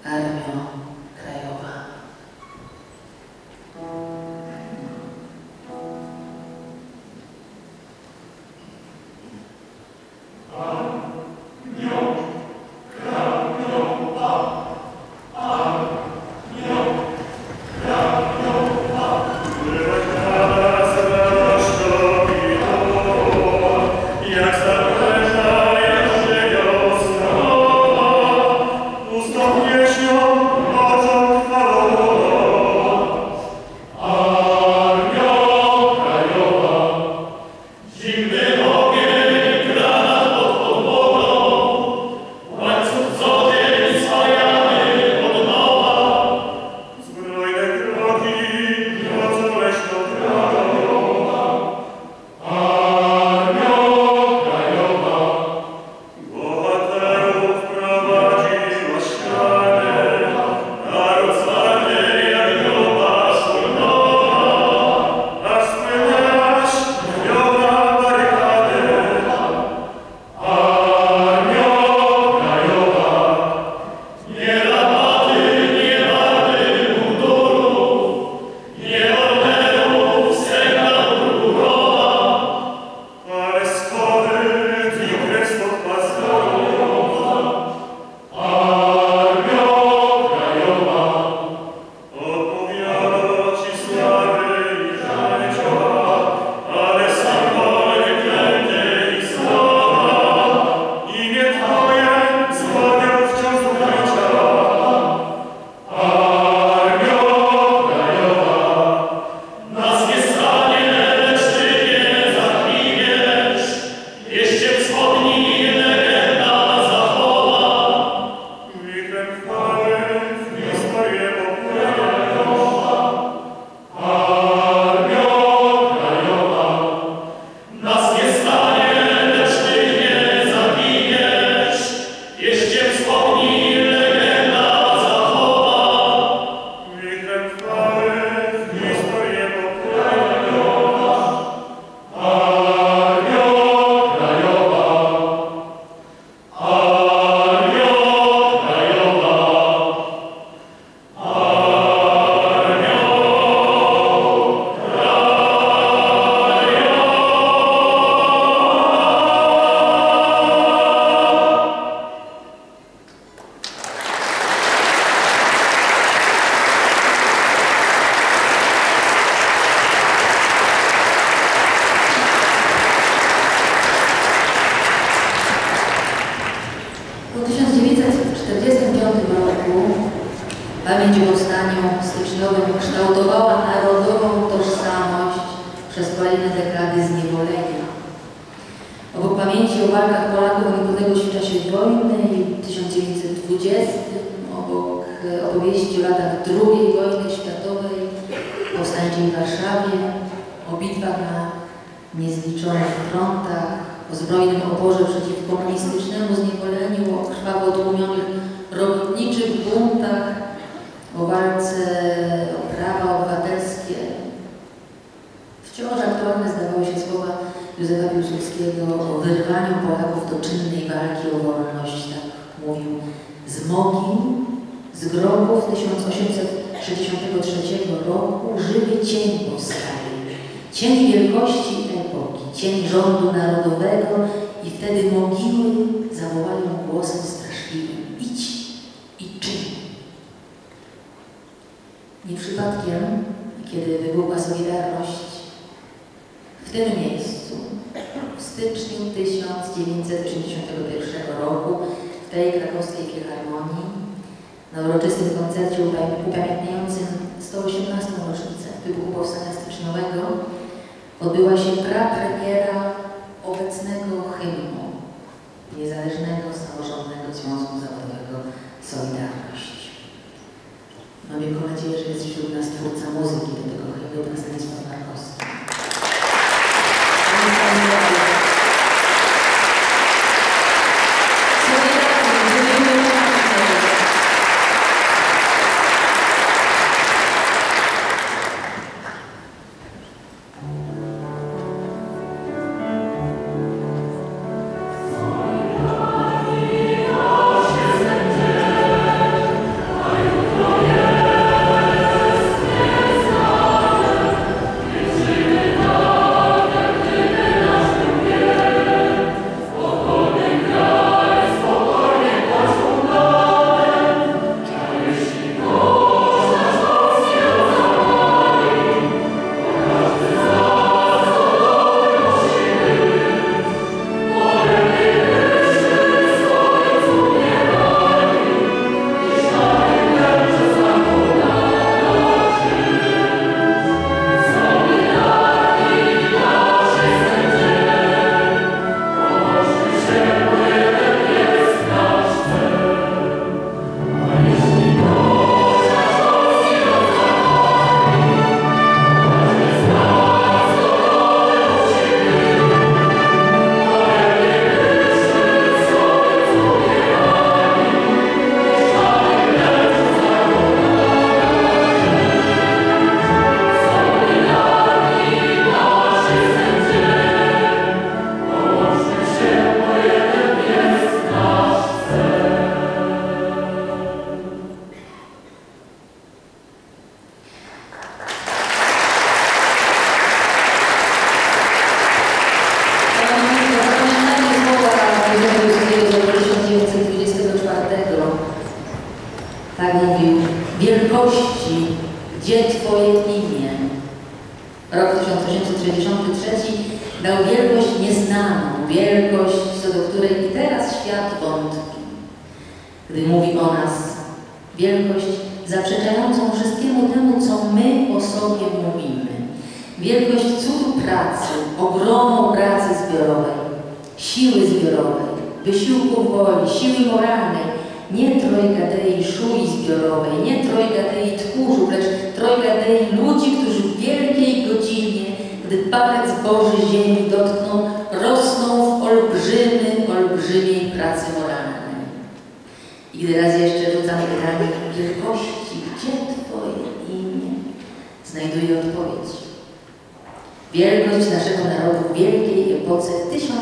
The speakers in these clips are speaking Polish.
Armio Krajowa. Pamięć o powstaniu styczniowym kształtowała narodową tożsamość przez kolejne dekady zniewolenia. Obok pamięci o walkach Polaków o niepodległość w czasie wojny i 1920, obok opowieści o latach II wojny światowej, powstańczej w Warszawie, o bitwach na niezliczonych frontach, o zbrojnym oporze przeciw komunistycznemu zniewoleniu, o krwawo tłumionych robotniczych buntach, o walce o prawa obywatelskie. Wciąż aktualne zdawały się słowa Józefa Piłsudskiego o wyrwaniu Polaków do czynnej walki o wolność. Tak mówił: z mogil, z grobów 1863 roku żywy cień powstaje. Cień wielkości epoki, cień rządu narodowego i wtedy mogiły zawołają głosem straszliwym: idź i czyń. Nie przypadkiem, kiedy wybuchła Solidarność, w tym miejscu, w styczniu 1981 roku, w tej krakowskiej filharmonii, na uroczystym koncercie upamiętniającym 118. rocznicę wybuchu Powstania Styczniowego, odbyła się prapremiera obecnego hymnu Niezależnego Samorządnego Związku Zawodowego Solidarność. Mam wielką nadzieję, że jest wśród nas twórca muzyki do tego hymnu, pan Stanisław Markowski. wielkość, co do której i teraz świat wątpi, gdy mówi o nas. Wielkość zaprzeczającą wszystkiemu temu, co my o sobie mówimy. Wielkość cudu pracy, ogromu pracy zbiorowej, siły zbiorowej, wysiłku woli, siły moralnej, nie trojga Dei szui zbiorowej, nie trojga Dei tchórzów, lecz trojga Dei ludzi, którzy w wielkiej godzinie, gdy palec Boży ziemi dotkną, rosną w olbrzymiej pracy moralnej. I gdy raz jeszcze rzucam pytanie wielkości, gdzie Twoje imię, znajduję odpowiedź. Wielkość naszego narodu w wielkiej epoce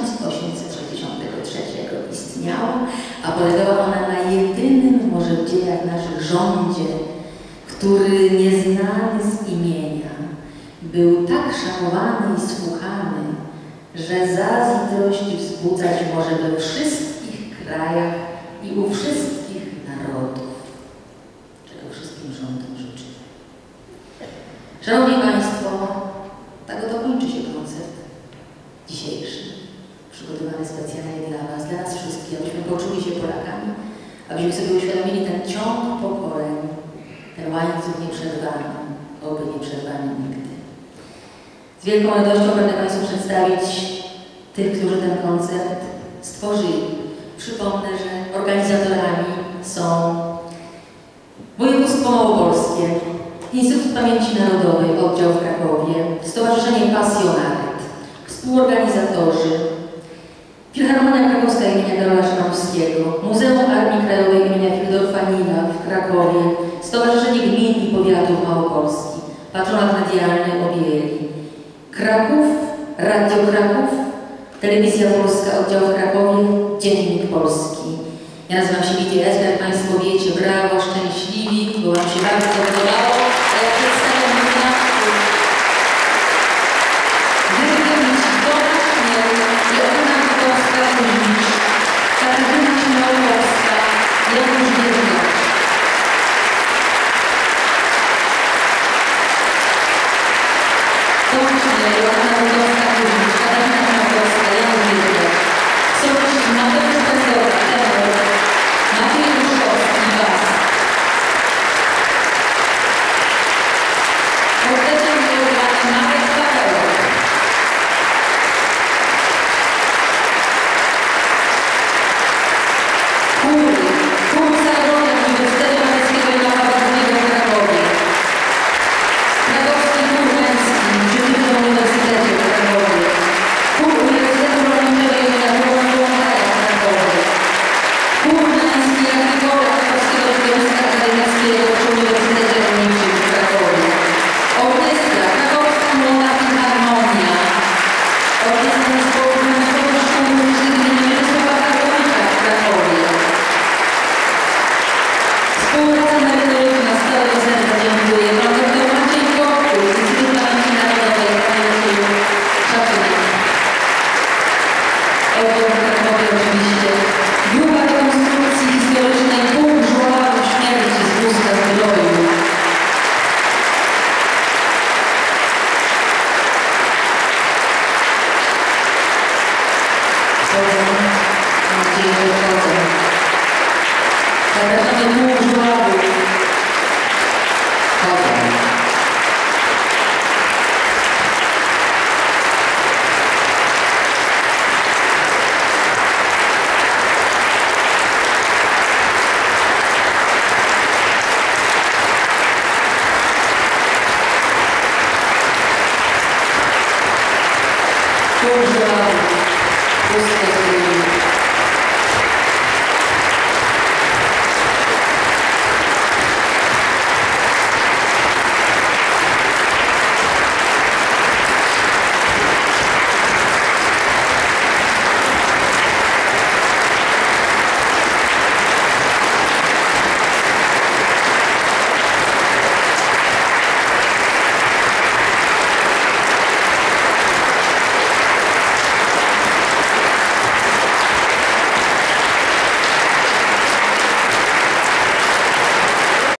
1863 istniała, a polegała ona na jedynym może w dziejach naszych rządzie, który nieznany z imienia był tak szanowany i słuchany, że zazdrość wzbudzać może we wszystkich krajach i u wszystkich narodów, czego wszystkim rządom życzę. Szanowni Państwo, tak oto kończy się koncert dzisiejszy, przygotowany specjalnie dla Was, dla nas wszystkich, abyśmy poczuli się Polakami, abyśmy sobie uświadomili ten ciąg pokoleń, ten łańcuch nieprzerwany, oby nieprzerwany nigdy. Z wielką radością pragnę Państwu przedstawić tych, którzy ten koncert stworzyli. Przypomnę, że organizatorami są Województwo Małopolskie, Instytut Pamięci Narodowej, oddział w Krakowie, Stowarzyszenie Pasjonaret, współorganizatorzy Filharmonia Krakowska imienia Karola Szymanowskiego, Muzeum Armii Krajowej imienia Fridolfa Nila w Krakowie, Stowarzyszenie Gmin i Powiatów Małopolski, Patronat Medialny Obieli, Kraków, Radio Kraków, Telewizja Polska, oddział w Krakowie, Dziennik Polski. Ja nazywam się Lidia Esber, jak Państwo wiecie, brawo, szczęśliwi, bo Wam się bardzo podobało.